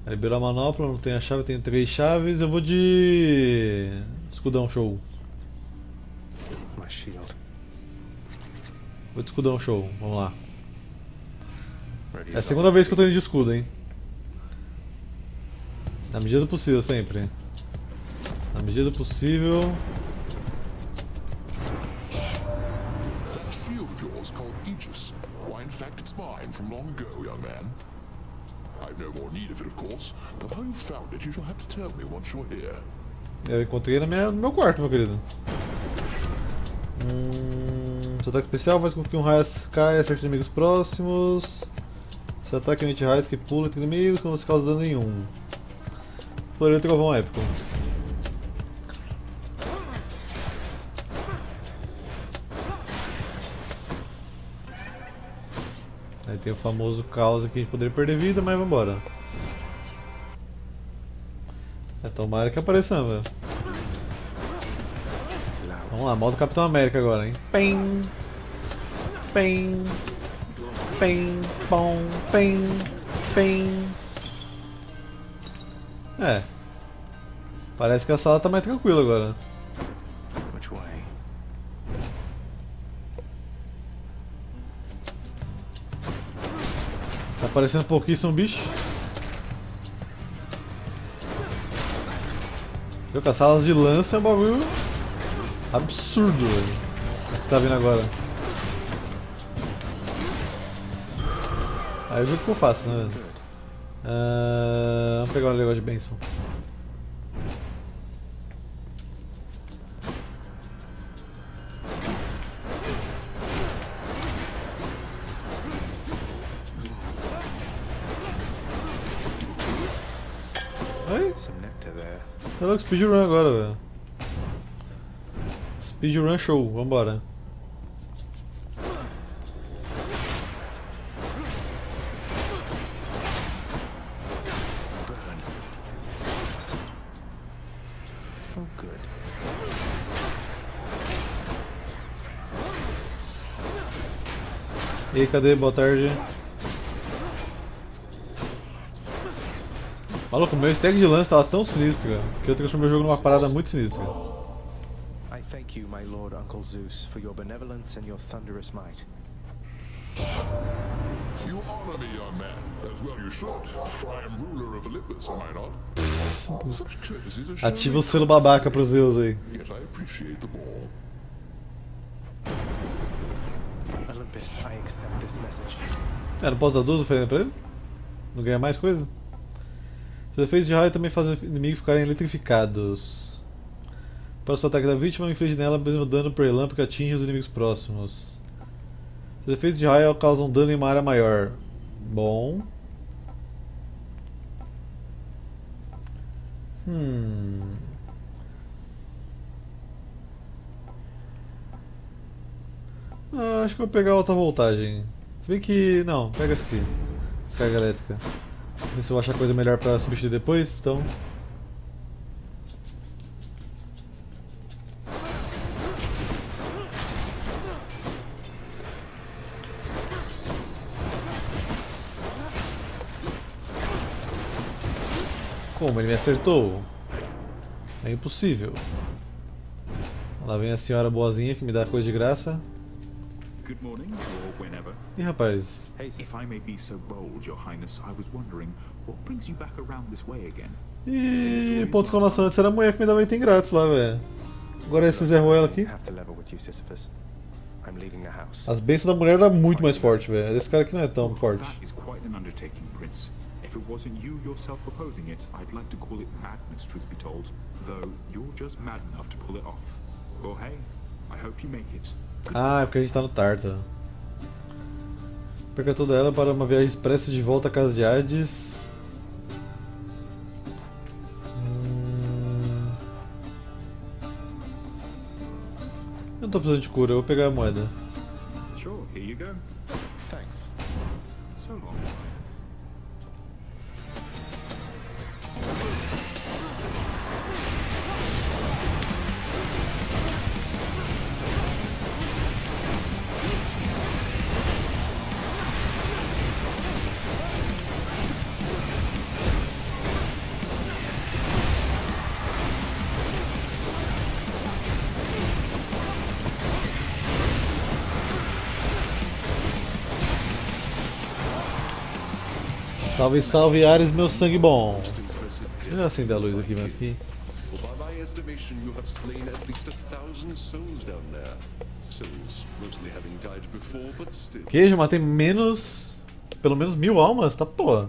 Liberou a manopla, não tem a chave, tem 3 chaves. Eu vou de escudão show. My shield. Vou de escudão show, vamos lá. Ready É a as segunda vez que eu tô indo de escudo, hein. Na medida do possível, sempre. Na medida do possível. That shield of yours called Aegis. Why, in fact, it's mine from long ago, young man. I've no more need of it, of course, but how you found it you shall have to tell me once you're here. Eu encontrei no meu quarto, meu querido. Seu ataque especial faz com que um raio caia e acerte inimigos próximos. Seu ataque emite raios que pula entre inimigos quando você causa dano nenhum. Floreio do Trovão Épico. Aí tem o famoso caos aqui de poder perder vida, mas vambora. É, tomara que apareça, velho. Vamos lá, modo Capitão América agora, hein? Pem, pem, pem, pom, pem, pem. É. Parece que a sala tá mais tranquila agora. Which way? Tá parecendo pouquíssimo bicho. Viu que as salas de lança é um bagulho absurdo, velho. O que tá vindo agora. Aí eu jogo que eu faço, né, velho? Vamos pegar um negócio de bênção. Oi? Some nectar there. Você é louco, speedrun agora, velho. Speedrun show, vambora. Burn. Oh, good. E aí, cadê? Boa tarde. Maluco, meu stack de lance tava tão sinistro, cara, que eu transformei o jogo numa parada muito sinistra. I thank you, my lord Uncle Zeus, for your benevolence and your thunderous might. You honor me, young man, as well you should, for I am ruler of Olympus, am I not? Such courtesies are shown Ativa o me selo babaca pros Zeus aí. yet I appreciate them all. Olympus, I accept this message. Não posso dar 12 oferenda pra ele? Não ganha mais coisa? Seus efeitos de raio também fazem os inimigos ficarem eletrificados. Para o seu ataque da vítima, inflige nela o mesmo dano por relâmpago que atinge os inimigos próximos. Seus efeitos de raio causam dano em uma área maior. Bom. Acho que eu vou pegar alta voltagem. Se bem que. Não, pega essa aqui. Descarga elétrica. Ver se eu vou achar coisa melhor pra substituir depois, então. Como? Ele me acertou? É impossível. Lá vem a senhora boazinha que me dá coisa de graça. Good morning, or whenever. Ih, rapaz. If I may be so bold, Your Highness, I was wondering what brings you back around this way again. Ih, ponto de exclamação. Antes era a mulher que me dava item grátis lá, velho. Agora esse zerrou ela aqui. I have to level with you, Sisyphus. I'm leaving the house. As bênçãos da mulher eram muito mais fortes, velho. Esse cara aqui não é tão forte. That is quite an undertaking, Prince. If it wasn't you yourself proposing it, I'd like to call it madness, truth be told. Though you're just mad enough to pull it off. Well, hey, I hope you make it. Ah, é porque a gente tá no Tarta. Perca toda ela para uma viagem expressa de volta à casa de Hades. Eu não tô precisando de cura, eu vou pegar a moeda. Sure, here you go. Thanks. So long, Your Highness. Salve, salve, Ares, meu sangue bom. Most impressive death. Já acender a luz aqui, mano. Aqui. Well, by my estimation, you have slain at least 1,000 souls down there. Souls mostly having died before, but still. Queijo, matei menos. Pelo menos 1000 almas, tá porra.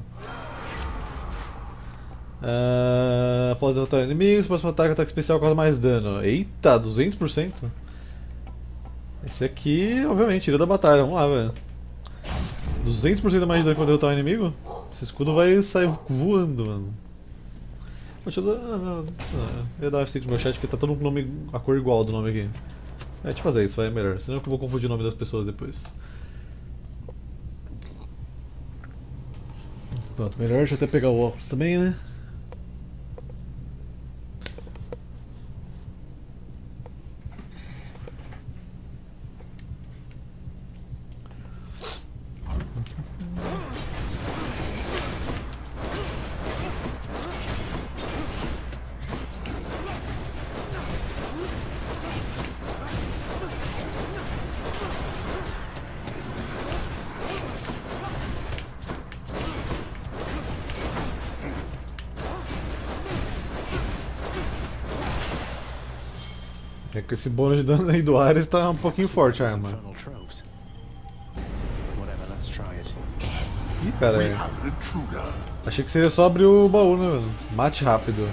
Após derrotar inimigos, próximo ataque especial causa mais dano. Eita, 200%? Esse aqui, obviamente, tira da batalha. Vamos lá, velho. 200% a mais de dano quando derrotar um inimigo? Esse escudo vai sair voando, mano. Deixa eu dar. Eu ia dar F6 no meu chat porque tá todo mundo com nome, a cor igual do nome aqui. Deixa eu fazer isso, vai melhor. Senão eu vou confundir o nome das pessoas depois. Pronto, melhor. Deixa eu até pegar o óculos também, né? É que esse bônus de dano aí do Ares tá um pouquinho forte a arma. Infernal troves. Whatever, let's try it. Ih, cara, We have an intruder. achei que seria só abrir o baú, né, mano? Mate rápido.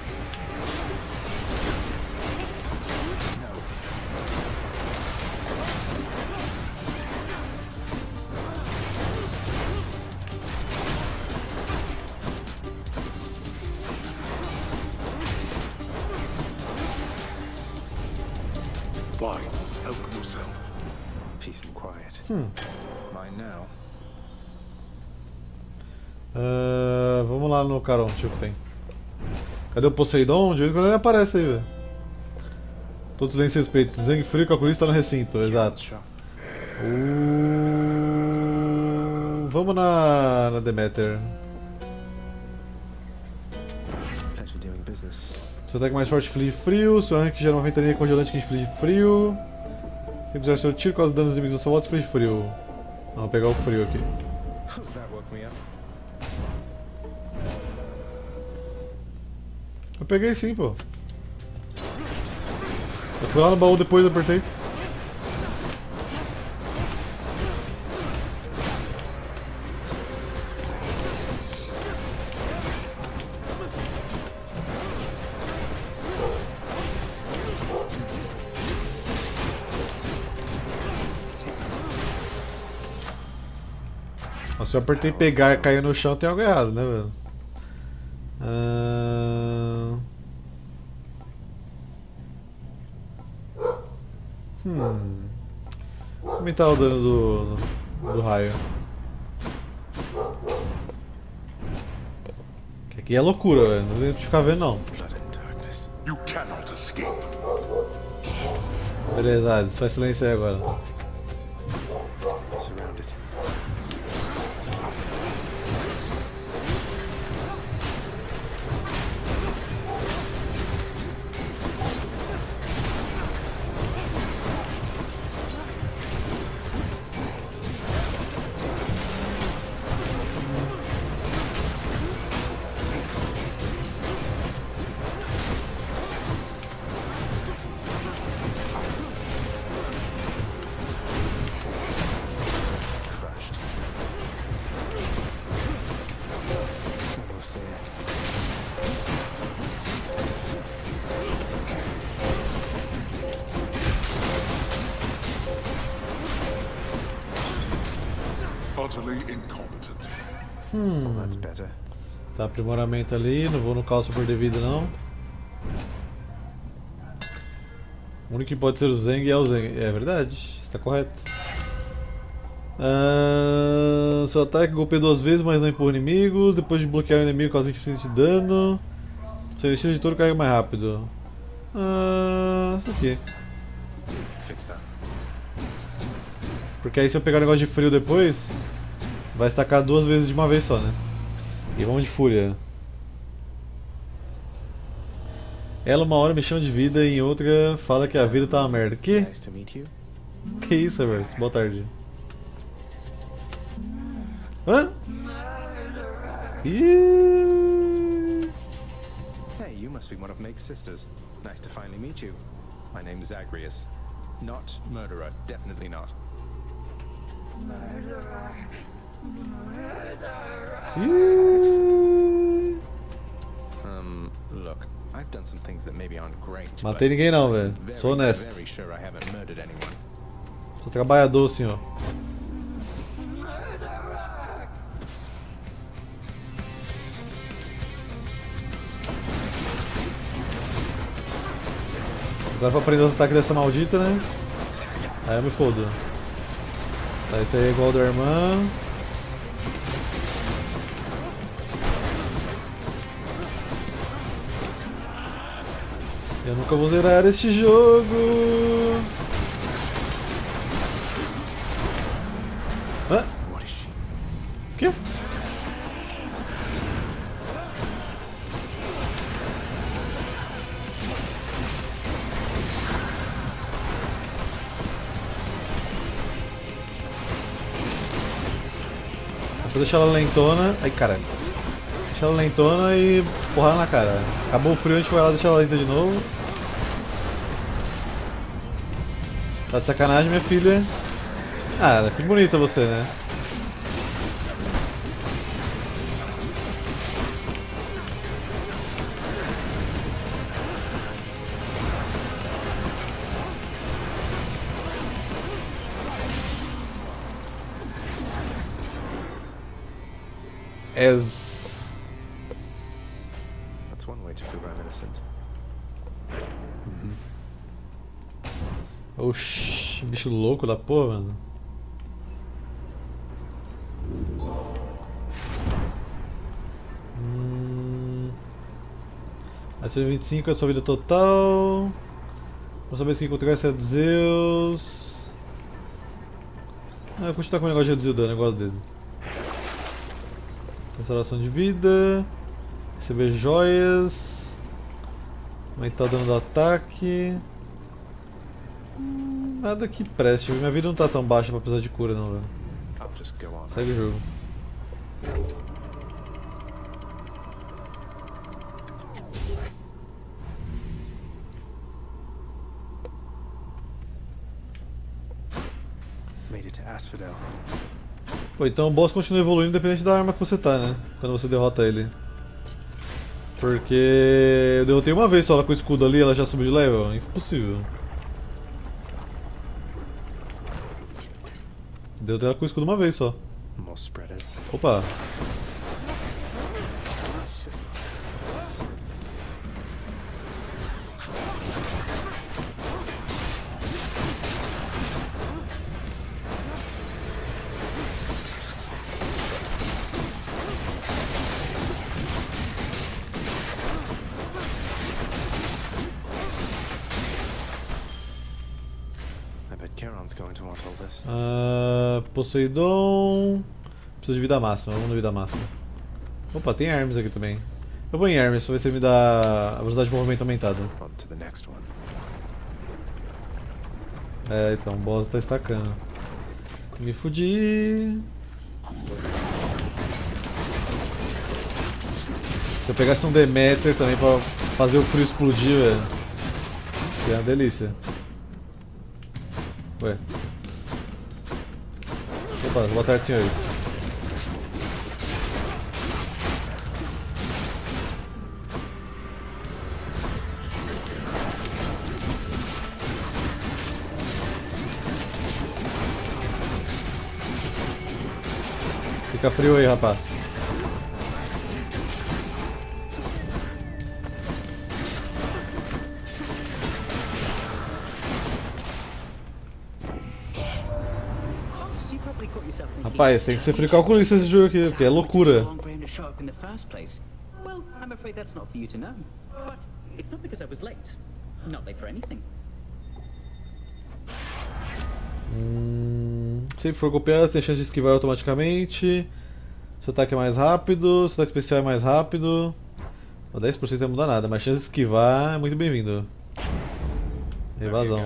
Fine. Help yourself. Peace and quiet. Mine now. Vamos lá no Caron, deixa eu ver o que tem. Cadê o Poseidon? De vez em quando ele aparece aí, velho. Todos leem respeitos. Sangue frio, calculista tá no recinto, exato. Shot. Vamos na Demeter. Pleasure doing business. Seu ataque mais forte inflige frio, seu rank gera uma ventania congelante que inflige frio. Se usar seu tiro, causa danos inimigos à sua volta, inflige frio. Vamos pegar o frio aqui. That woke me up. Eu peguei sim, pô. Eu fui lá no baú depois, apertei. Nossa, se eu apertei pegar e cair no chão, tem algo errado, né, velho? Vou aumentar o dano do raio. Que aqui é loucura, velho. Não tem que ficar vendo, não. Blood and darkness. You cannot escape. Beleza, Hades, faz silêncio aí agora. Surrounded. Crushed. Almost there. Utterly incompetent. Well, that's better. Tá, aprimoramento ali, não vou no caos pra perder vida não. O único que pode ser o Zeng é o Zeng. É verdade, está correto. Seu ataque golpeia 2 vezes, mas não empurra inimigos. Depois de bloquear o inimigo, causa 20% de dano. Seu estilo de touro carrega mais rápido. Isso aqui. Fix that. Porque aí se eu pegar o negócio de frio depois, vai estacar 2 vezes de uma vez só, né? E vamos de fúria. Ela uma hora me chama de vida e em outra fala que a vida tá uma merda. Que? Nice to meet you. Que isso, Reverso? Boa tarde. Hã? Ih. Hey, you must be one of Meg's sisters. Nice to finally meet you. My name is Zagreus. Not murderer, definitely not. Ih. Look, I've done some things that maybe aren't great. Matei ninguém não, velho. Sou honesto. Very sure I haven't murdered anyone. Sou trabalhador, senhor. Agora pra aprender os ataques dessa maldita, né? Aí eu me fodo. Tá, esse aí é igual ao da irmã. Eu nunca vou zerar este jogo. Hã? O quê? É só deixar ela lentona. Ai, caralho. Deixa ela lentona e porrada na cara. Acabou o frio, a gente vai lá deixar ela lenta de novo. Tá de sacanagem, minha filha. Ah, que bonita você, né? That's one way to prove I'm innocent. Oxi, bicho louco da porra, mano. Aí 25 é a sua vida total. Vamos saber se encontrar essa é de Zeus. Ah, eu vou continuar com o negócio de reduzir o dano, eu gosto dele. Restauração de vida. Receber joias. Aumentar o dano do ataque. Nada que preste, minha vida não tá tão baixa pra precisar de cura não, velho. I'll just go on. Segue o jogo. Made it to Asphodel. Pô, então o boss continua evoluindo independente da arma que você tá, né? Quando você derrota ele. Porque eu derrotei uma vez só ela com o escudo ali, ela já subiu de level? Impossível. Derrotei ela com o escudo uma vez só. More spreaders. Opa! I bet Charon's going to want all this. Poseidon. Preciso de vida máxima, vamos na vida máxima. Opa, tem Hermes aqui também. Eu vou em Hermes pra ver se ele me dá a velocidade de movimento aumentada. On to the next one. É, então, o boss tá estacando. Me fudi. Se eu pegasse um Demeter também pra fazer o frio explodir, velho. Seria uma delícia. Ué. Opa, boa tarde, senhores. Fica frio aí, rapaz. Rapaz, tem que ser frio calculista esse jogo aqui, porque é loucura. Well, I'm afraid that's not for you to know. But it's not because I was late. Not late for anything. Se for golpeado, tem chance de esquivar automaticamente. Seu ataque é mais rápido, seu ataque especial é mais rápido. O 10% não vai mudar nada, mas chance de esquivar é muito bem-vindo. Evasão.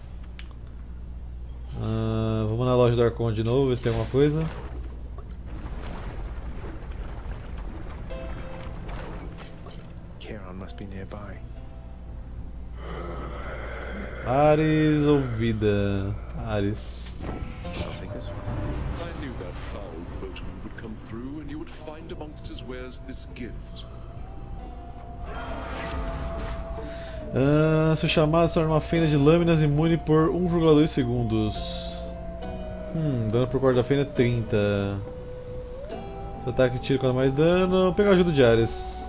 Vamos na loja do Arcon de novo, ver se tem alguma coisa. Charon must be nearby. Ares ou vida? Ares. I'll take this one. I knew that foul boatman would come through, and you would find amongst his wares this gift. Se o chamado se torna uma fenda de lâminas imune por 1,2 segundos. Dano por corte da fenda 30. Se ataque tira com mais dano. Vou pegar a ajuda de Ares.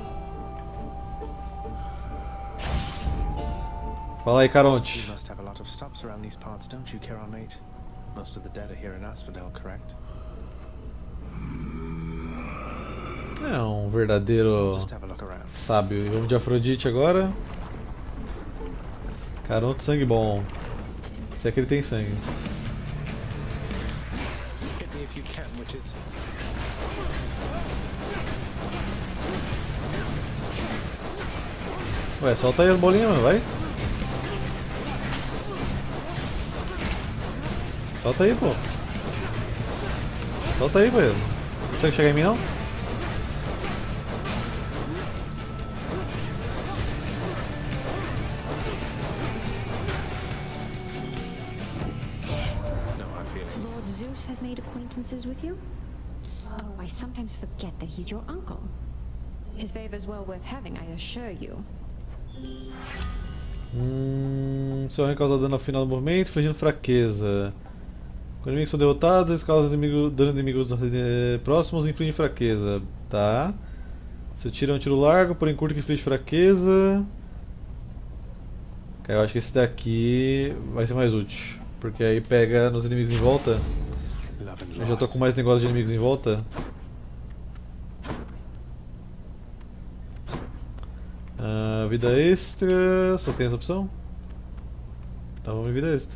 Fala aí, Caronte. You must have a lot of stops around these parts, don't you, Charon, mate? Most of the dead are here in Asphodel, correct? É um verdadeiro Just have a look around. sábio. E vamos de Afrodite agora. Caronte, sangue bom. Se é que ele tem sangue. Hit me if you can, witches. Ué, solta aí as bolinhas, mano, vai. Solta aí, pô. Solta aí, pô. Não consegue chegar em mim, não? No hard feelings. Lord Zeus has made acquaintances with you? Oh, I sometimes forget that he's your uncle. His favor's well worth having, I assure you. Seu arranque causa dano ao final do movimento, infligindo fraqueza. Quando inimigos são derrotados, eles causam dano a inimigos próximos e infligem fraqueza. Tá. Se tira um tiro largo, porém curto que inflige fraqueza. Eu acho que esse daqui vai ser mais útil. Porque aí pega nos inimigos em volta. Love and Eu já tô loss. com mais negócio de inimigos em volta. Vida extra. Só tem essa opção? Então vamos em vida extra.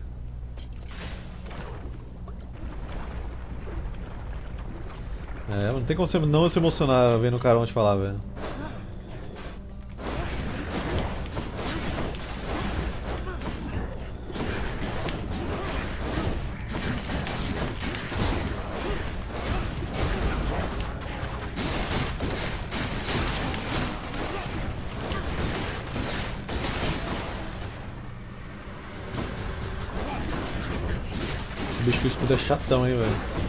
Não tem como você não se emocionar vendo o Caronte falar, velho. O bicho com escudo é chatão, hein, velho.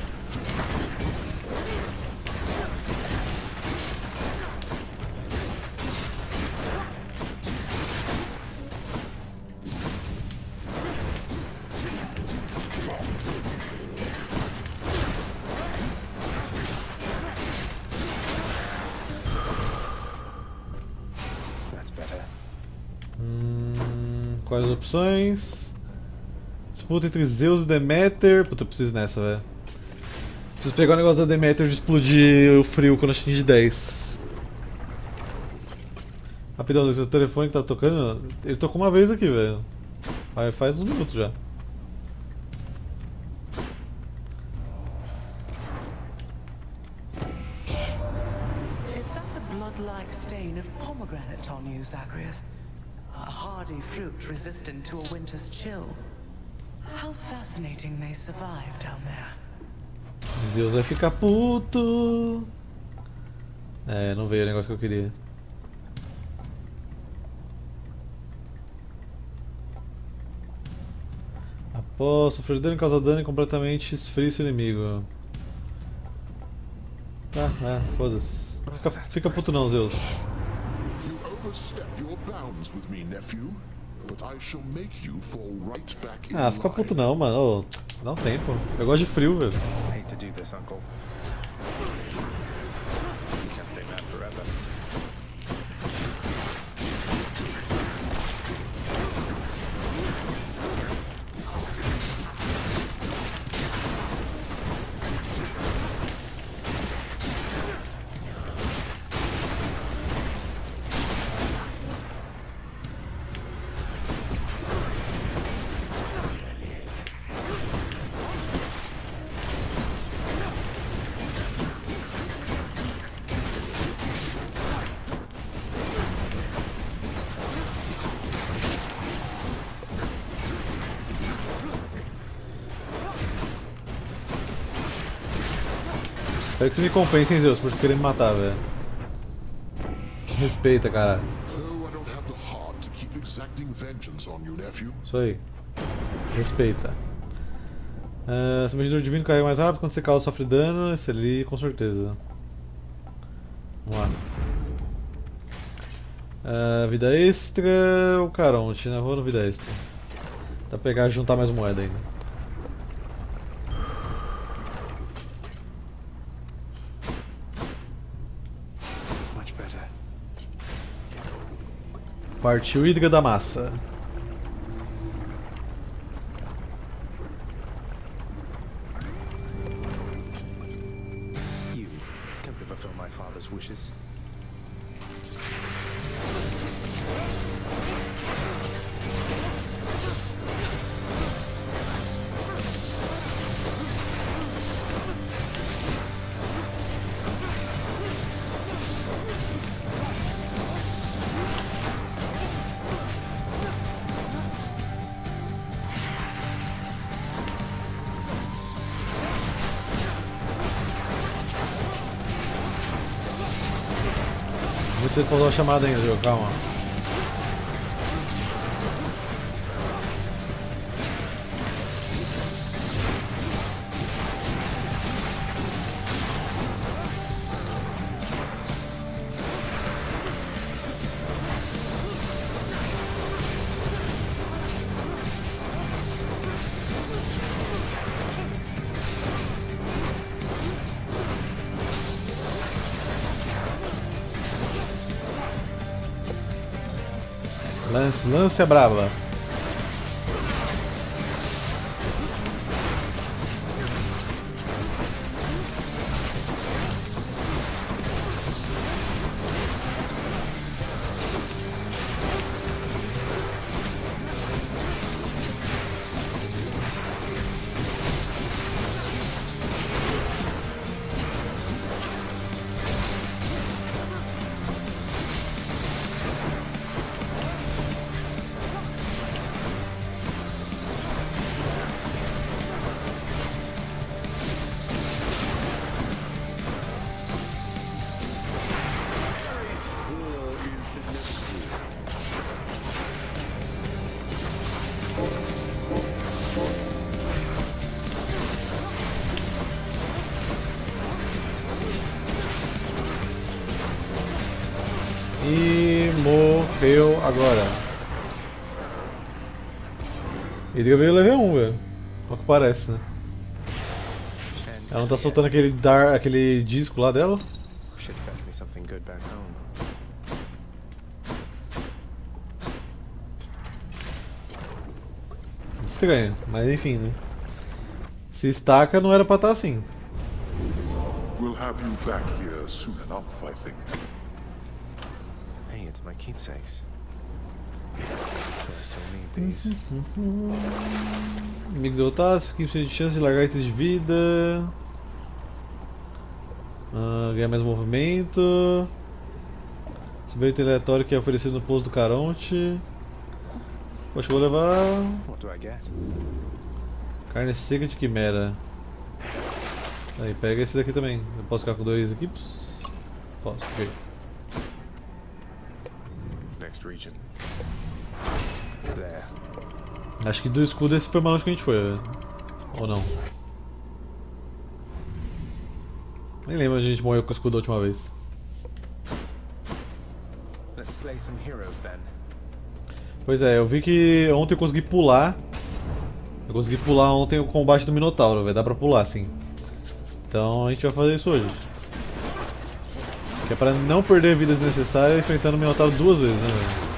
That's better. Quais as opções? Disputa entre Zeus e Deméter. Puta, eu preciso nessa, velho. Preciso pegar o negócio da Deméter de explodir o frio quando atingir 10. Rapidão, esse telefone que tá tocando, ele tocou uma vez aqui, velho. Faz uns minutos já. Is that the blood-like stain of pomegranate on you, Zagreus? A hardy fruit resistant to a winter's chill. How fascinating they survive down there. Zeus vai ficar puto. Não veio o negócio que eu queria. Após sofrer dano, causa dano e completamente esfria seu inimigo. Foda-se. Fica puto não, Zeus. You overstep your bounds with me, nephew, but I shall make you fall right back in Fica puto line. não, mano. Ô, dá um tempo. Eu gosto de frio, velho. Hate to do this, Uncle. You can't stay mad forever. Espero que você me compense, hein, Zeus, por querer me matar, velho. Respeita, cara. Though I don't have the heart to keep exacting vengeance on you, nephew. Isso aí. Respeita. Se o medidor divino carrega mais rápido, quando você causa sofre dano, esse ali com certeza. Vamos lá. Vida extra, o Caronte, né? Vou no vida extra. Dá pra pegar e juntar mais moeda ainda. Much better. Partiu Hidra da Massa. You can fulfill my father's wishes. Muito cedo pra usar a chamada ainda, jogo, calma. Lance a brava. E morreu agora. Hidra veio level 1, velho. Olha o que parece, né? Ela não tá soltando aquele disco lá dela? Should fetch me something good back home. Estranho, mas enfim, né? Se estaca, não era pra estar assim. We'll have you back here soon enough, I think. Hey, it's my keepsakes. Do I still need these? Inimigos derrotados, equipe precisa de chance de largar itens de vida. Ganhar mais movimento. Subir o item aleatório que é oferecido no pouso do Caronte. Acho que eu vou levar What do I get? carne seca de quimera. Aí, pega esse daqui também. Eu posso ficar com 2 equipes? Posso, ok. Next region. There. Acho que do escudo esse foi o mais longe que a gente foi, velho. Ou não? Nem lembro onde a gente morreu com o escudo a última vez. Let's slay some heroes then. Pois é, eu vi que ontem eu consegui pular. Eu consegui pular ontem o combate do Minotauro, vai dar pra pular sim. Então a gente vai fazer isso hoje. Que é pra não perder vidas necessárias enfrentando o Minotauro 2 vezes, né, velho?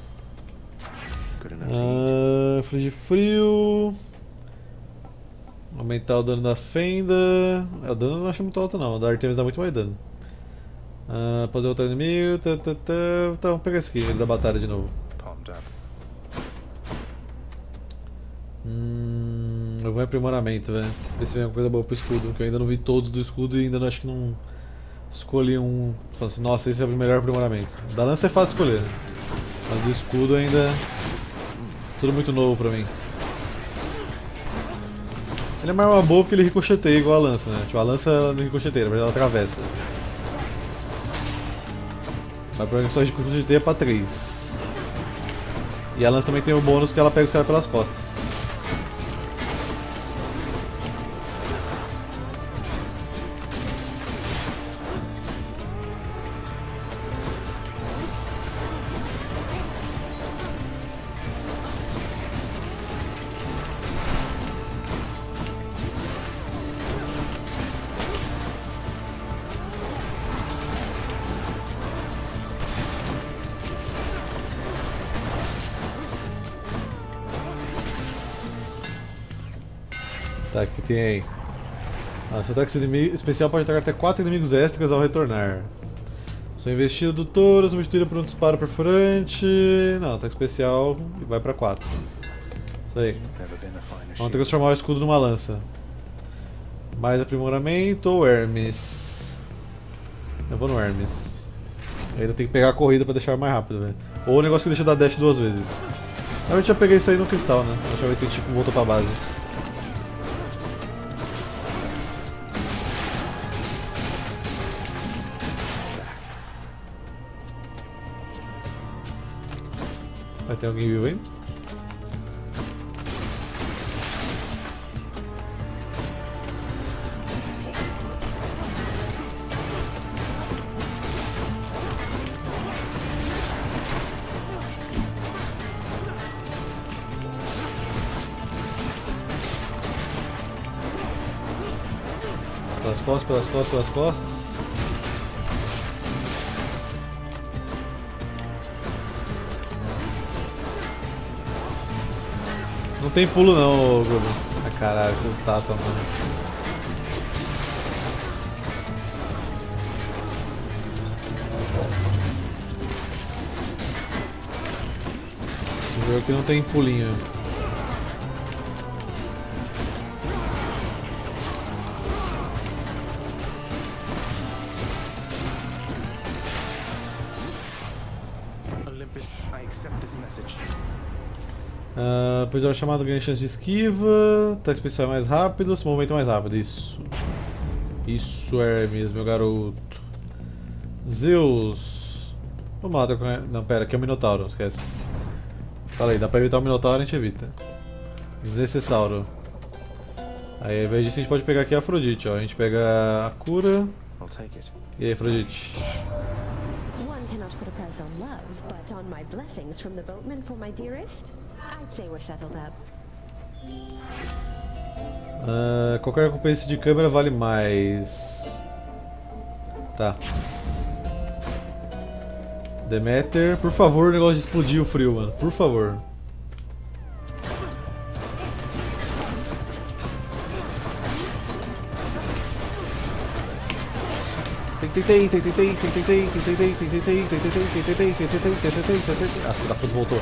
Good enough to eat. Folha de frio. Aumentar o dano da fenda. O dano eu não acho muito alto não, o da Artemis dá muito mais dano. Pode derrotar o inimigo. Tá, vamos pegar esse aqui, ele da batalha de novo. Palmed up. Eu vou em aprimoramento, velho. Ver se vem alguma coisa boa pro escudo, que eu ainda não vi todos do escudo e ainda não, acho que não escolhi um. Falei assim, nossa, esse é o melhor aprimoramento. Da lança é fácil escolher, né? Mas do escudo ainda. Tudo muito novo pra mim. Ele é uma arma boa porque ele ricocheteia igual a lança, né? Tipo, a lança não ricocheteia, mas ela atravessa. Mas pra mim só ricocheteia pra 3. E a lança também tem o bônus que ela pega os caras pelas costas. Tá, que tem aí. Seu ataque especial pode atacar até 4 inimigos extras ao retornar. Sua investida do touro, substituída por um disparo perfurante. Não, ataque especial e vai pra 4. Isso aí. Vamos transformar o escudo numa lança. Mais aprimoramento ou Hermes? Eu vou no Hermes. Ainda tem que pegar a corrida pra deixar mais rápido, velho. Ou o negócio que deixa dar dash 2 vezes. Eu já peguei isso aí no cristal, né? A última vez que a gente voltou pra base. Vai ter alguém vivo aí? Pelas costas, pelas costas, pelas costas. Não tem pulo não, Gogo. Ah, caralho, essas estátuas, mano. Esse jogo aqui não tem pulinho. Olympus, I accept this message. Depois da chamada ganha chance de esquiva, ataque especial é mais rápido, se movimento é mais rápido, isso. Isso, Hermes, meu garoto. Zeus. Vamos lá, não, pera, aqui é o Minotauro, esquece. Falei, dá pra evitar o Minotauro, a gente evita. Desnecessauro. Aí ao invés disso a gente pode pegar aqui a Afrodite, ó. A gente pega a cura. I'll take it. E aí, Afrodite? One cannot put a price on love, but on my blessings from the boatman for my dearest, I'd say we're settled up. Qualquer recompensa de câmera vale mais. Tá. Demeter, por favor, o negócio de explodir o frio, mano. Por favor. Ah, filho da puta, voltou.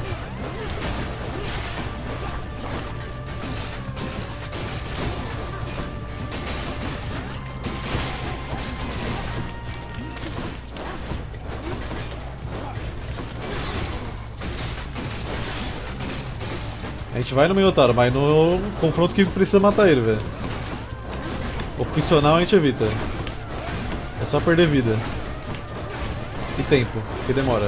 A gente vai no Minotauro, mas no confronto que precisa matar ele, velho. Opcional a gente evita. É só perder vida. E tempo, que demora.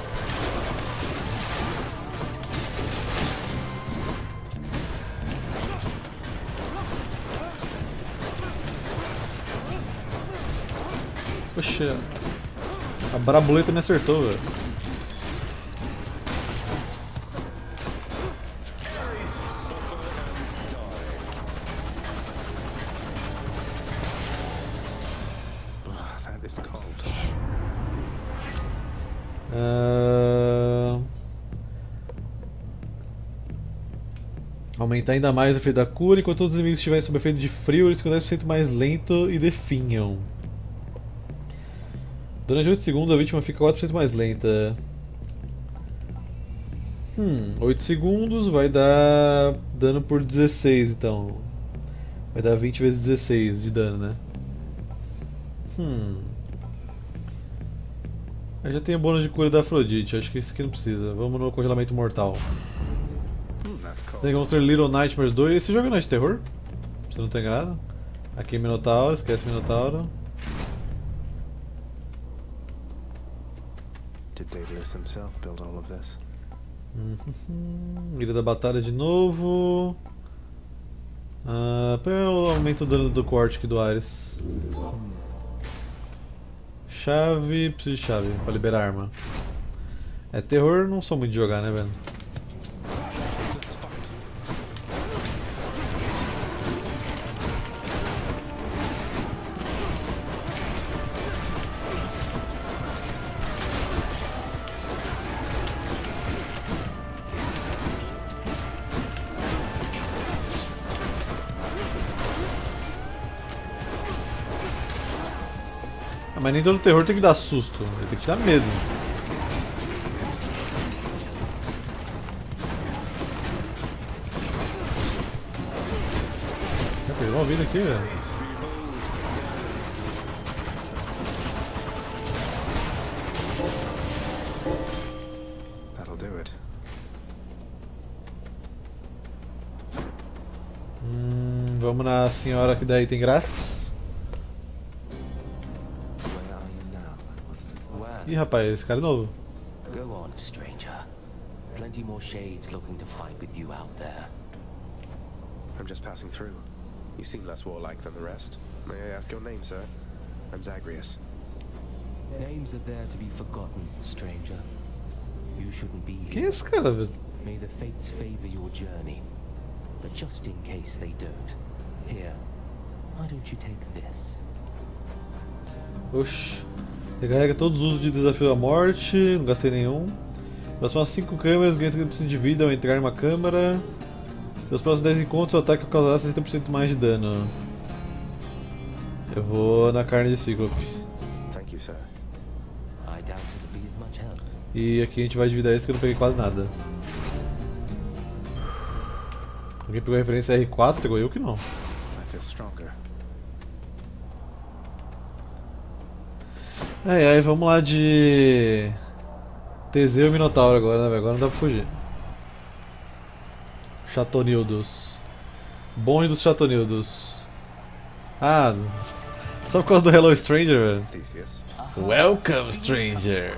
Poxa, a Brabuleta me acertou, velho. That is cold. Aumentar ainda mais o efeito da cura. Enquanto todos os inimigos estiverem sob efeito de frio, eles ficam 10% mais lento e definham. Durante 8 segundos a vítima fica 4% mais lenta. 8 segundos vai dar dano por 16, então. Vai dar 20 vezes 16 de dano, né? Eu já tenho o bônus de cura da Afrodite, acho que esse aqui não precisa. Vamos no congelamento mortal. Daí vamos ter Little Nightmares 2. Esse jogo não é de terror? Se eu não tô enganado. Aqui é Minotauro, esquece Minotauro. Did Daedalus himself build all of this? Ilha da Batalha de novo. Eu aumento o dano do corte aqui do Ares. Chave, preciso de chave pra liberar a arma. É, terror não sou muito de jogar, né, velho? Mas nem todo terror tem que dar susto, ele tem que te dar medo. Já pegou uma vida aqui, velho. That'll do it. Vamos na senhora que dá item grátis. Ih, rapaz, esse cara é novo. Go on, stranger. Plenty more shades looking to fight with you out there. I'm just passing through. You seem less warlike than the rest. May I ask your name, sir? I'm Zagreus. Names are there to be forgotten, stranger. You shouldn't be Quem é here. esse cara, velho? May the fates favor your journey. But just in case they don't, here, why don't you take this? Oxi. Recarrega todos os usos de desafio à morte, não gastei nenhum. Próximas 5 câmeras, ganha 30% de vida ao entrar em uma câmara. Nos próximos 10 encontros, o ataque causará 60% mais de dano. Eu vou na carne de Cíclope. Thank you, sir. I doubt it'll be of much help. E aqui a gente vai dividir esse que eu não peguei quase nada. Alguém pegou a referência R4? Pegou eu que não. I feel stronger. Ai, vamos lá de Teseu e Minotauro agora, né, velho? Agora não dá pra fugir. Chatonildos. Bons dos Chatonildos. Ah, só por causa do Hello Stranger, velho. Theseus. Welcome, Stranger.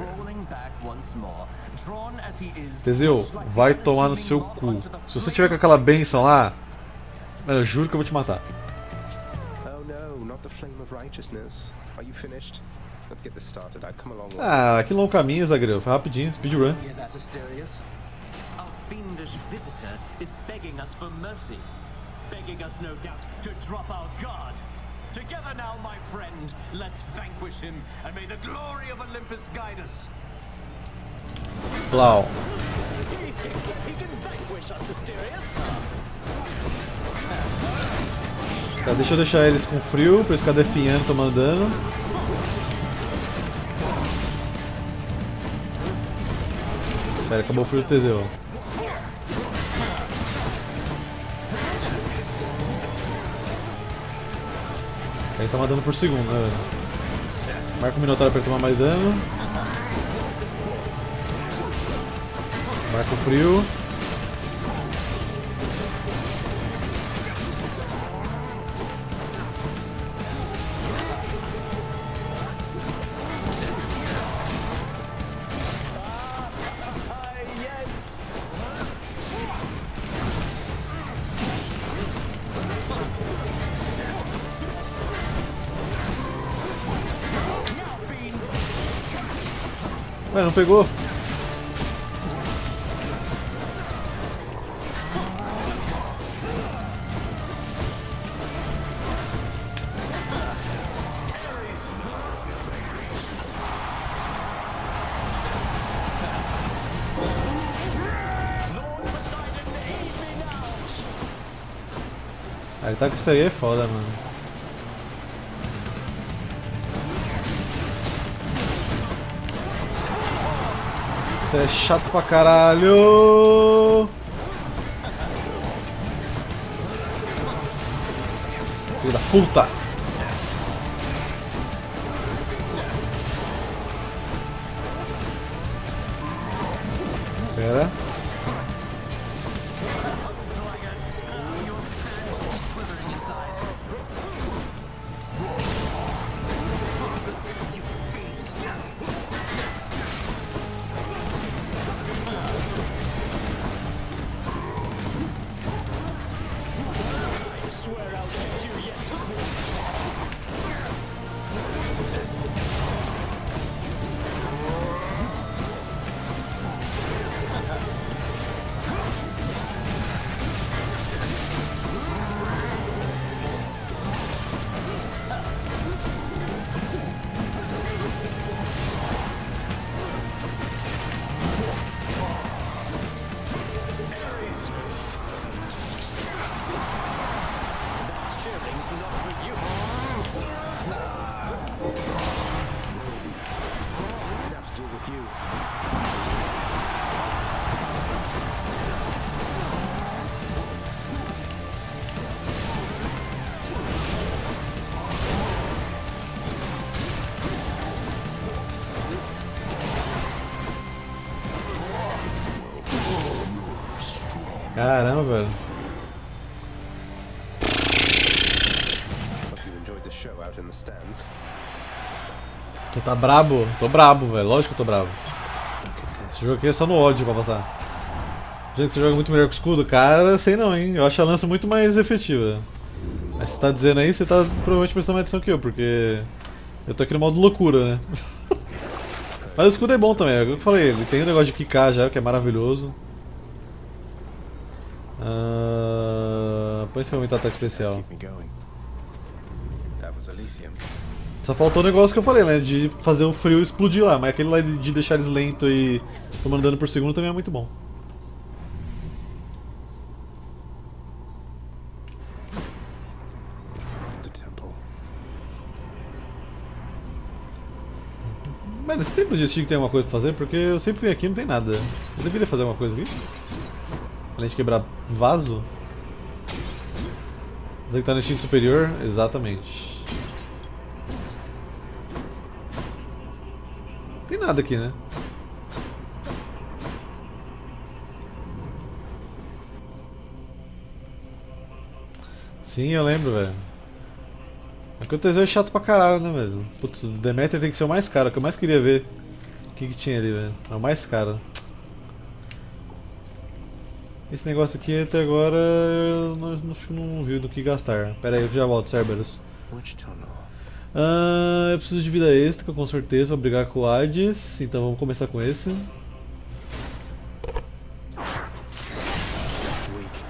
Teseu, vai tomar no seu cu. Se você tiver com aquela benção lá, eu juro que eu vou te matar. Oh no, not the flame of righteousness. Are you finished? Let's get this started. I've come a long way. Ah, que longo caminho, Zagreu. Foi rapidinho, speedrun. Hear that, Asterius? Our fiendish visitor is begging us for mercy. Begging us, no doubt, to drop our guard. Together now, my friend, let's vanquish him, and may the glory of Olympus guide us. Blau. He thinks that he can vanquish us, Asterius. Tá, deixa eu deixar eles com frio, pra eles ficarem definhando, tomando dano. Pera, acabou o frio do Teseu. Aí tá dano por segundo, né, velho? Marca o Minotauro pra tomar mais dano. Marca o frio. Ué, não pegou? Tá que isso aí é foda, mano. Isso é chato pra caralho. Filho da puta. Pera. Caramba, velho. Hope you enjoyed the show out in the stands. Você tá brabo? Tô brabo, velho. Lógico que eu tô brabo. Esse jogo aqui é só no ódio pra passar. Já que você joga muito melhor com o escudo, cara, sei não, hein. Eu acho a lança muito mais efetiva. Mas você tá dizendo aí, você tá provavelmente prestando mais atenção que eu, porque eu tô aqui no modo loucura, né? Mas o escudo é bom também, é o que eu falei, ele tem um negócio de quicar já, que é maravilhoso. Põe esse momento ataque especial. Keep me going. That was Elysium. Só faltou o negócio que eu falei, né? De fazer o frio explodir lá, mas aquele lá de deixar eles lento e tomando dano por segundo também é muito bom. The temple. Mano, esse tempo de Steam tem alguma coisa pra fazer, porque eu sempre vim aqui e não tem nada. Eu deveria fazer alguma coisa aqui? Além de quebrar vaso? Você que tá no instinto superior? Exatamente. Não tem nada aqui, né? Sim, eu lembro, velho. Aqui o Teseu é chato pra caralho, né, velho? Putz, o Demeter tem que ser o mais caro, é o que eu mais queria ver. O que tinha ali, velho? É o mais caro. Esse negócio aqui até agora eu não vi do que gastar. Pera aí, eu já volto, Cerberus. Which tunnel? Eu preciso de vida extra, com certeza, pra brigar com o Hades. Então vamos começar com esse. Weak.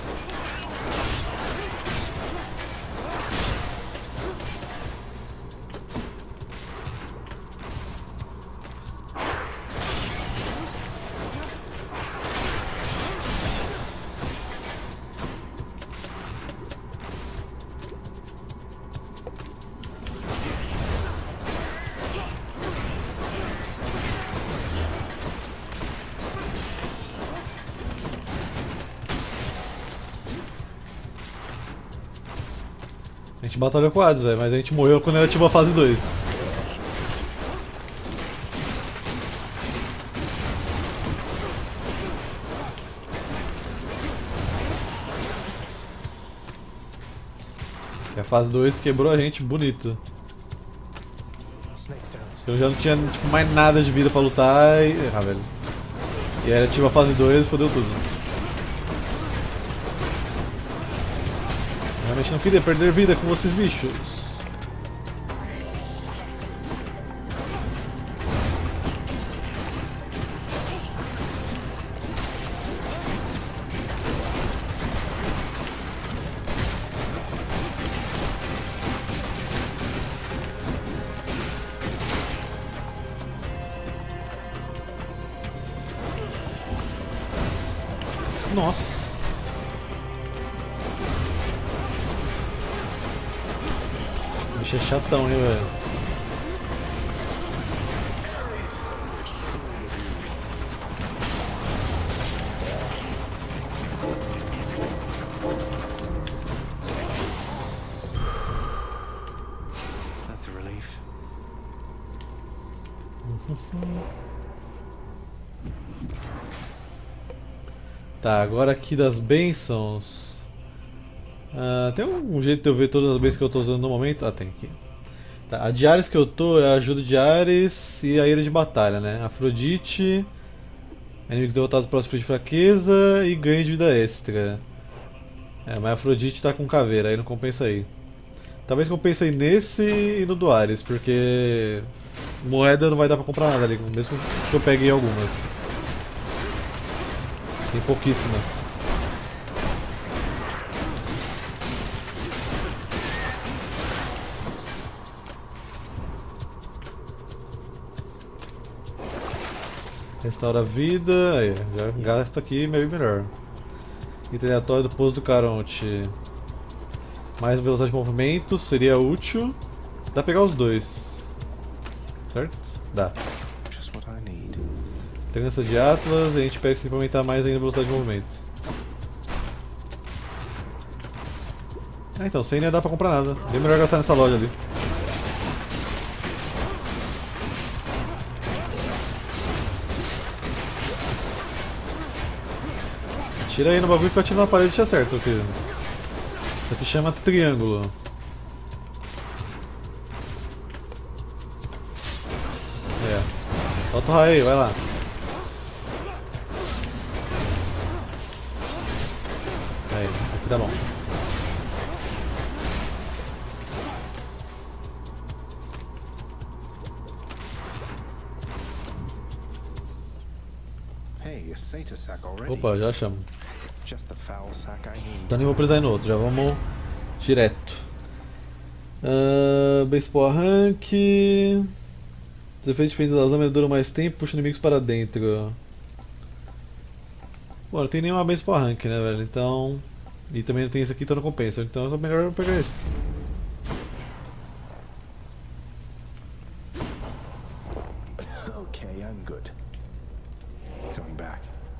A gente batalhou com o Hades, velho, mas a gente morreu quando ele ativou a fase 2. E a fase 2 quebrou a gente bonito. Snake stones. Eu já não tinha tipo, mais nada de vida pra lutar e. Ah, velho. E aí ativa a fase 2 e fodeu tudo. Realmente não queria perder vida com vocês, bichos. Nossa. bicho é chatão, hein, velho. That's a relief. Tá, agora aqui das bênçãos. Tem um jeito de eu ver todas as bênçãos que eu tô usando no momento? Ah, tem aqui. Tá, a de Ares que eu tô é a ajuda de Ares e a ira de batalha, né? Afrodite, inimigos derrotados próximo frio de fraqueza e ganho de vida extra. Mas a Afrodite tá com caveira, aí não compensa aí. Talvez compense aí nesse e no do Ares, porque moeda não vai dar pra comprar nada ali, mesmo que eu pegue algumas. Tem pouquíssimas. Restaura a vida, aí, já gasto aqui meio melhor. Item aleatório do pouso do Caronte. Mais velocidade de movimento seria útil. Dá pra pegar os dois. Certo? Dá. Just what I need. Trança de Atlas, a gente pega isso pra aumentar mais ainda a velocidade de movimento. Então, sem nem dá pra comprar nada. Bem melhor gastar nessa loja ali. Tira aí no bagulho que eu atiro na parede e te acerto, filho. Isso aqui chama triângulo. Solta o raio aí, vai lá. Aí, aqui tá bom. Hey, a Satyr sack already. Opa, já chamo. Just the foul sack I need. Então nem vou precisar ir no outro, já vamos direto. Baseball Rank. Os efeitos diferentes das lâminas duram mais tempo, puxa inimigos para dentro. Bom, não tem nenhuma Baseball Rank, né, velho? Então. E também não tem esse aqui, então não compensa. Então é melhor eu pegar esse. Okay, I'm good. Going back.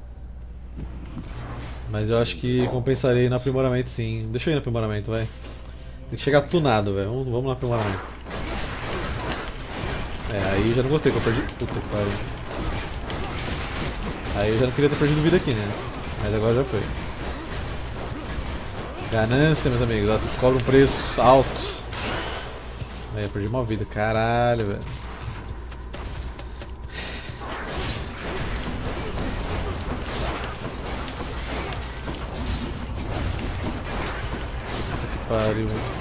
Mas eu acho que compensaria ir no aprimoramento, sim. Deixa eu ir no aprimoramento, vai. Tem que chegar tunado, velho. Vamos no aprimoramento. Aí eu já não gostei que eu perdi. Puta que pariu. Aí eu já não queria ter perdido vida aqui, né? Mas agora já foi. Ganância, meus amigos. Ela cobra um preço alto. Aí eu perdi uma vida. Caralho, velho. Puta que pariu, velho.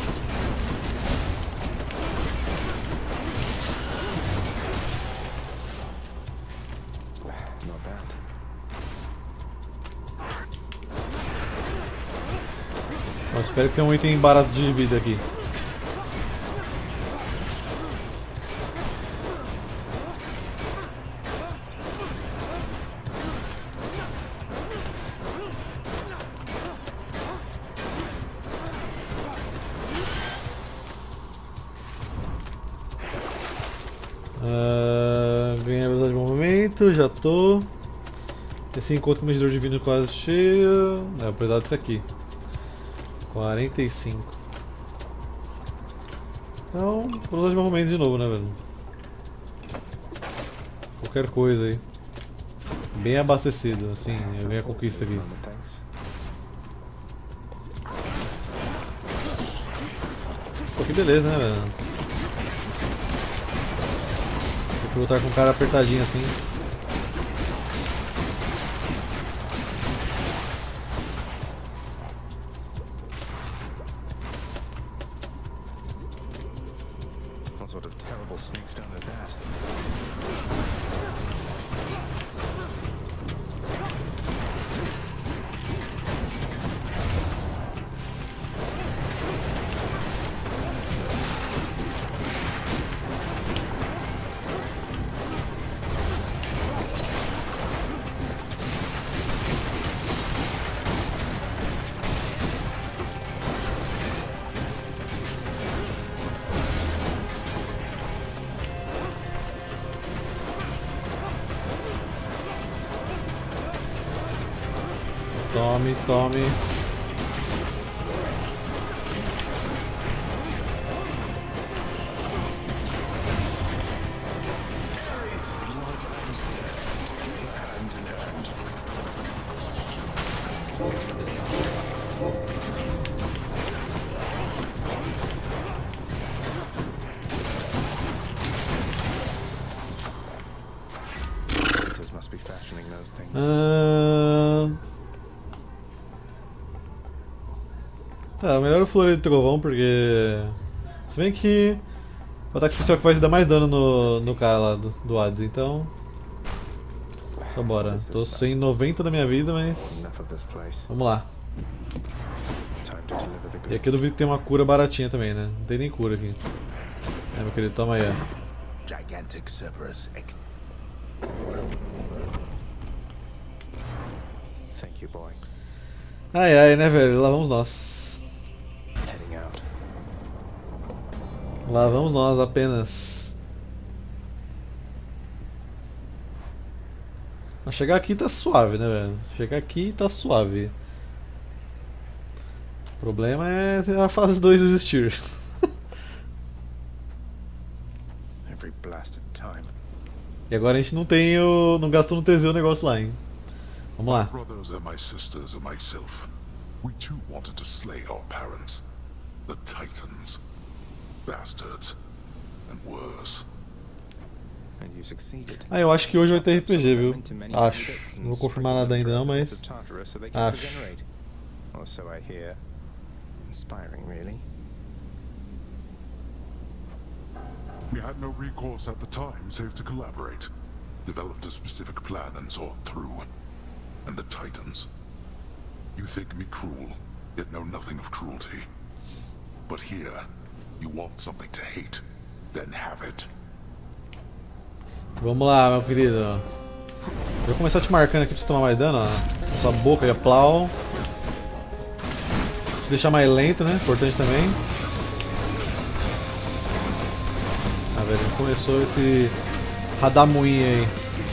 Espero que tenha um item barato de vida aqui. Ganhei a velocidade de movimento, já tô. Esse encontro com o medidor divino quase cheio. É, vou precisar disso aqui. 45. Então, velocidade de movimento de novo, né, velho? Qualquer coisa aí. Bem abastecido, assim, eu ganho a conquista aqui. Pô, que beleza, né, velho? Vou lutar com um cara apertadinho assim. What sort of terrible snake stone is that? Tome, tome. Satyrs must be fashioning those things. Tá, melhor o Florê de Trovão, porque... Se bem que... O ataque especial que vai dar mais dano no cara lá do Hades, então... Só bora. Tô sem 90 da minha vida, mas... Enough of this place. Vamos lá. Time to deliver the E aqui eu duvido que tem uma cura baratinha também, né? Não tem nem cura aqui. É, meu querido, toma aí, ó. Gigantic Cerberus. Thank you, boy. Ai ai, né, velho? Lá vamos nós. Heading out. Lá vamos nós apenas. Mas chegar aqui tá suave, né, velho? Chegar aqui tá suave. O problema é a fase 2 existir. Every blasted time. E agora a gente não tem o... não gastou no TZ o negócio lá, hein? Vamos lá. Brothers and my sisters and myself, we too wanted to slay our parents, the Titans, bastards, and worse. And you succeeded. Ah, eu acho que hoje vai ter RPG, viu? Acho. Não vou confirmar nada ainda não, mas... Acho. Or so I hear. Inspiring, really. We had no recourse at the time save to collaborate, developed a specific plan and saw it through. And the Titans. You think me cruel, yet know nothing of cruelty. But here, you want something to hate, then have it. Vamos lá, meu querido. Eu vou começar te marcando aqui pra você tomar mais dano, ó. Sua boca e plau. Te deixar mais lento, né? Importante também. Ah, velho, começou esse radamuinho aí.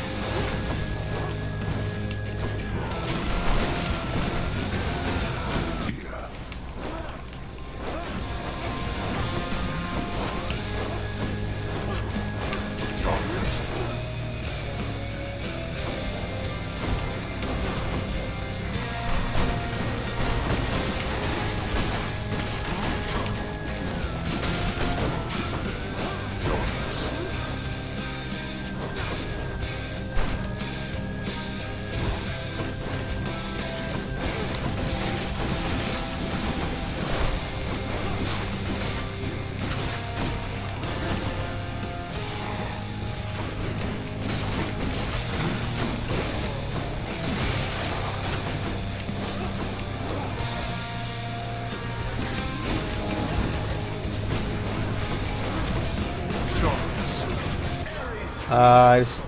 Ah, isso.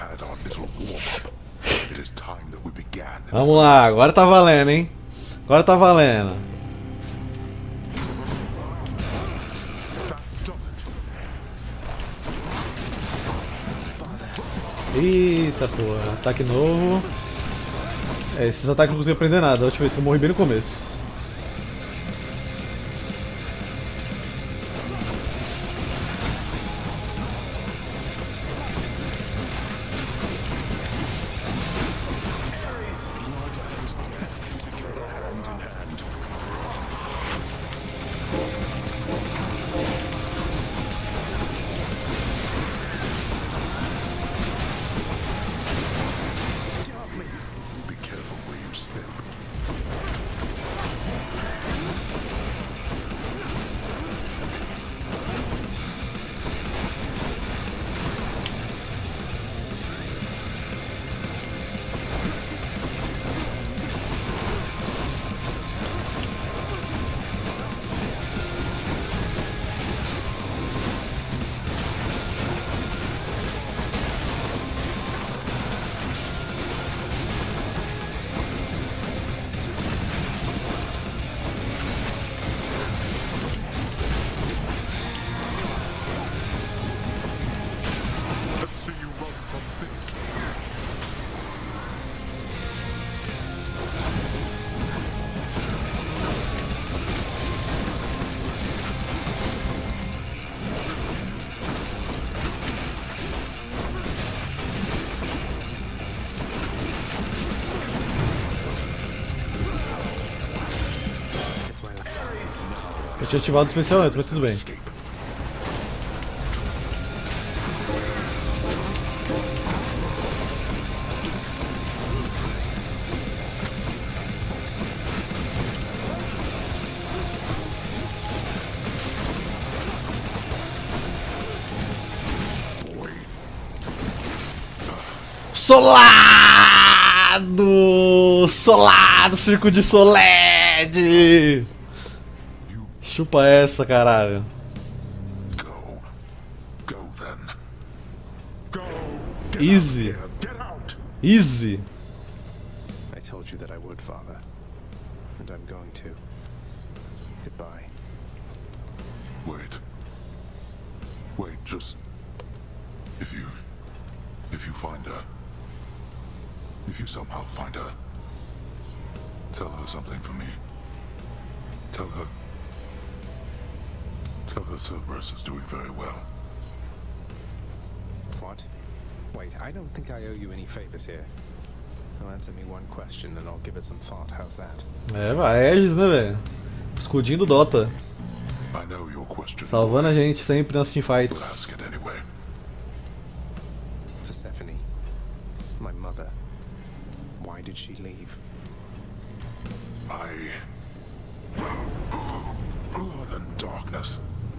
had our little warm-up. It is time that we began. Vamos lá, agora tá valendo, hein? Agora tá valendo. Eita porra, ataque novo. É, esses ataques não consigo aprender nada. A última vez que eu morri bem no começo. Be careful where you step. Let's see you run from this. It's my life. Eu tinha ativado o especial antes, mas tudo bem. Escape. Solado! Solado, circo de Soled! Chupa essa, caralho. Go. Go then. Go. Easy. Get out. Easy. I told you that I would, Father. And I'm going to. Goodbye. Wait. Wait, just... If you find her... If you somehow find her... Tell her something for me. Tell her Cerberus is doing very well. What? Wait, I don't think I owe you any favors here. Now answer me one question and I'll give it some thought. How's that? É, vai, Aegis, né, velho? Escudinho do Dota. I know your question. Salvando a gente sempre nas But teamfights. ask it anyway. Persephone. My mother. Why did she leave? Blood and darkness.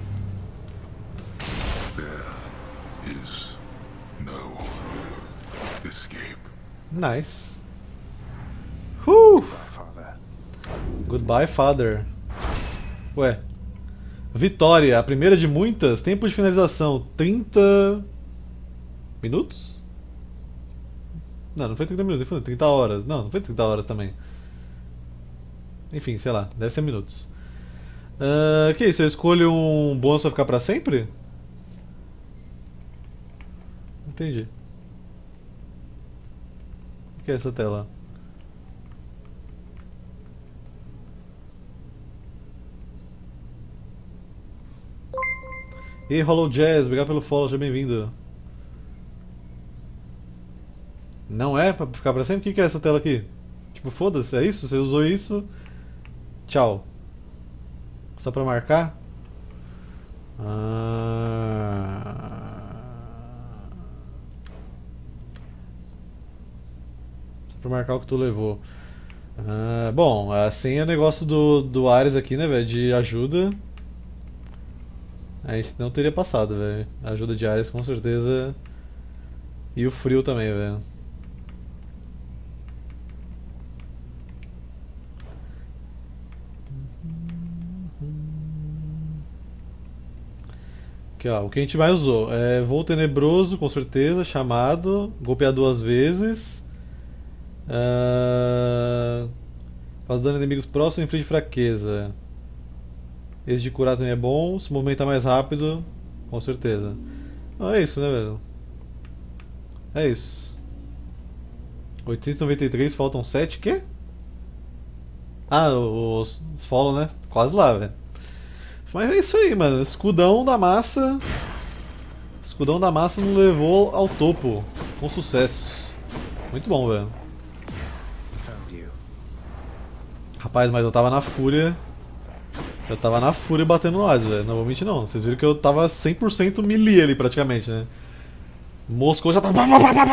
There is no escape. Nice. Whew. My father. Goodbye, father. Ué. Vitória, a primeira de muitas. Tempo de finalização: 30 minutos? Não, não foi 30 minutos, foi 30 horas. Não, não foi 30 horas também. Enfim, sei lá, deve ser minutos. Que isso? Eu escolho um bônus pra ficar pra sempre? Entendi. O que é essa tela? E Hollow Jazz, obrigado pelo follow, seja bem-vindo. Não é pra ficar pra sempre? O que é essa tela aqui? Tipo, foda-se, é isso? Você usou isso? Tchau. Só pra marcar? Só pra marcar o que tu levou. Bom, a senha é o negócio do Ares aqui, né, velho? De ajuda. A gente não teria passado, velho. A ajuda de Ares com certeza. E o frio também, velho. Aqui, ó, o que a gente mais usou é voo tenebroso, com certeza, chamado, golpear 2 vezes. Causa dano a inimigos próximos, inflige fraqueza. Esse de curar também é bom, se movimentar mais rápido, com certeza. É isso, né, velho? É isso. 893, faltam 7, quê? Ah, os follow, né? Quase lá, velho. Mas é isso aí, mano. Escudão da massa. Escudão da massa nos levou ao topo. Com sucesso. Muito bom, velho. Rapaz, mas eu tava na fúria. Eu tava na fúria batendo no Hades, velho. Não vou mentir, não. Vocês viram que eu tava 100% melee ali, praticamente, né? Moscou já tava.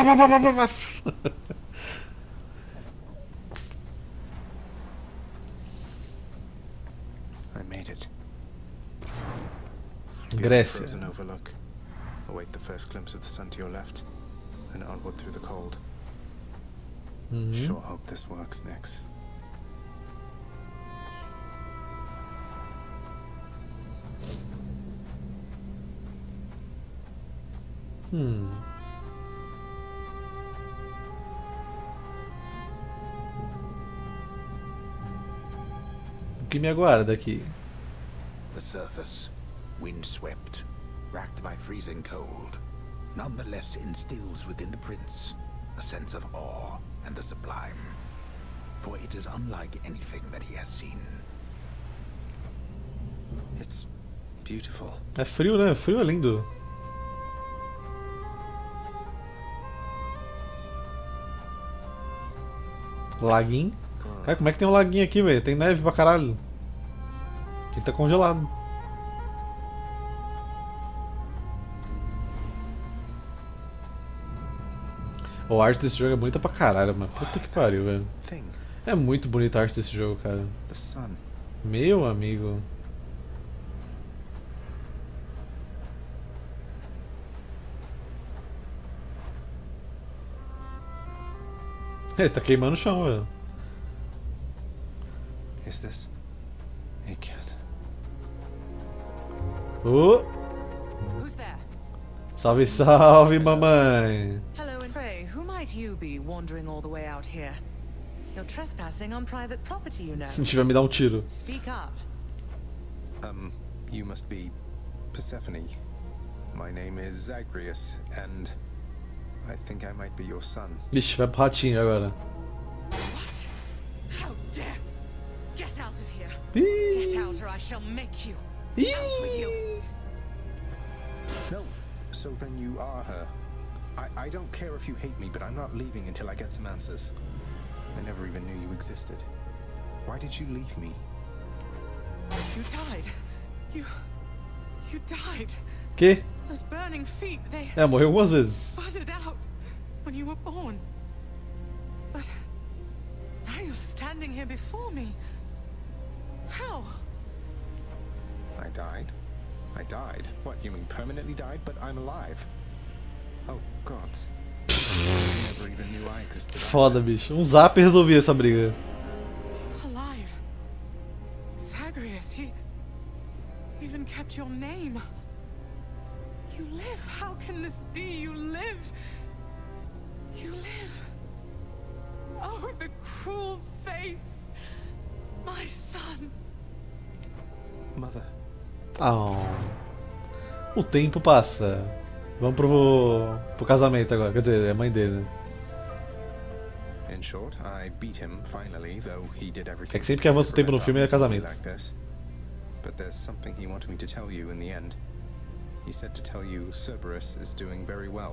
I made it. Grécia. Frozen overlook. Await the first glimpse of the sun to your left, and onward through the cold. Sure hope this works, Nix. O que me aguarda aqui? The surface, windswept, racked by freezing cold, nonetheless instills within the prince a sense of awe and the sublime, for it is unlike anything that he has seen. It's beautiful. É frio, né? Frio é lindo. Laguinho. Cara, como é que tem um laguinho aqui, velho? Tem neve pra caralho. Ele tá congelado. A arte desse jogo é bonita pra caralho, mano. Puta que pariu, velho. É muito bonita a arte desse jogo, cara. The sun. Meu amigo. Ele tá queimando o chão, velho. Is this a cat? Who's there? Salve, salve, mamãe. Hello, and pray, who might you be wandering all the way out here? You're trespassing on private property, you know. Se tiver me dar um tiro. Speak up. You must be Persephone. My name is Zagreus, and I think I might be your son. Vixe, vai pro ratinho agora. What? How dare! Get out of here! Ih. Get out, or I shall make you. Out with you. No, so then you are her. I don't care if you hate me, but I'm not leaving until I get some answers. I never even knew you existed. Why did you leave me? You died. You died. Que? Those burning feet, they É, morreu algumas vezes. sputtered out when you were born. But now you're standing here before me. How? I died? I died? What, you mean permanently died? But I'm alive. Oh, God. I never even knew I existed. Foda, bicho. Um zap resolvia essa briga. Alive. Zagreus, he even kept your name. You live. How can this be? You live. You live. Oh, the cruel fates. My son. Mother. Oh. O tempo passa. Vamos pro casamento agora. Quer dizer, é a mãe dele, né? In short, I beat him finally, though he did everything. É que sempre que avança o tempo no filme é casamento. Like this. But there's something he wanted me to tell you in the end. He said to tell you Cerberus is doing very well.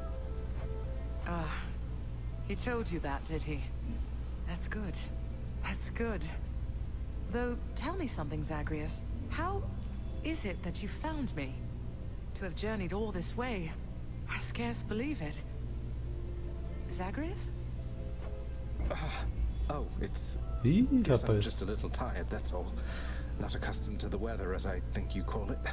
He told you that, did he? That's good. That's good. Though, tell me something, Zagreus. How is it that you found me? To have journeyed all this way, I scarce believe it. Zagreus? Oh, it's... Ih, Guess I'm rapaz. just a little tired, that's all. Not accustomed to the weather, as I think you call it.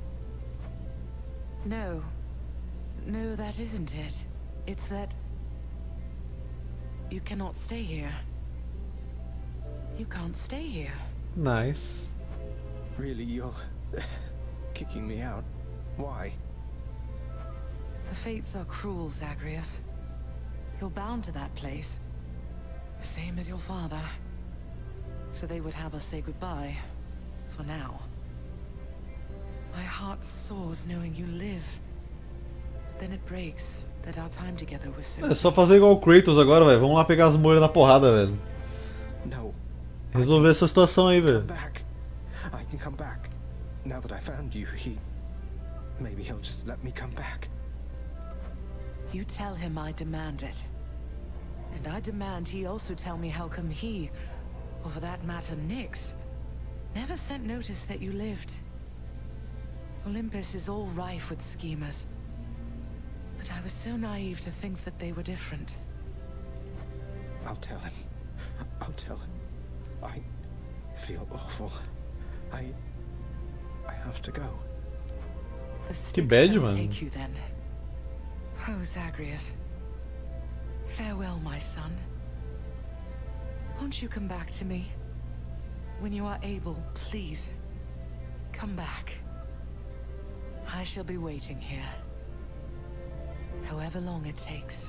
No. No, that isn't it. It's that... you cannot stay here. You can't stay here. Nice. Really, you're kicking me out? Why? The fates are cruel, Zagreus. You're bound to that place. Same as your father. So they would have us say goodbye. For now. My heart soars knowing you live. Then it breaks that our time together was so... É só fazer igual o Kratos agora, velho. Vamos lá pegar as moiras na porrada, velho. No. Resolver essa situação aí, velho. Come back. I can come back. Now that I found you, maybe he'll just let me come back. You tell him I demand it. And I demand he also tell me how come he, or for that matter Nyx, never sent notice that you lived. Olympus is all rife with schemers. But I was so naive to think that they were different. I'll tell him. I'll tell him. I feel awful. I have to go. The stick bad, shall man. take you then. Oh, Zagreus. Farewell, my son. Won't you come back to me? When you are able, please. Come back. I shall be waiting here. However long it takes.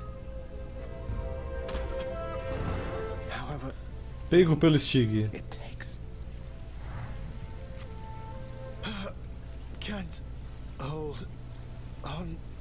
However Pego pelo Stig. it takes. Can't hold on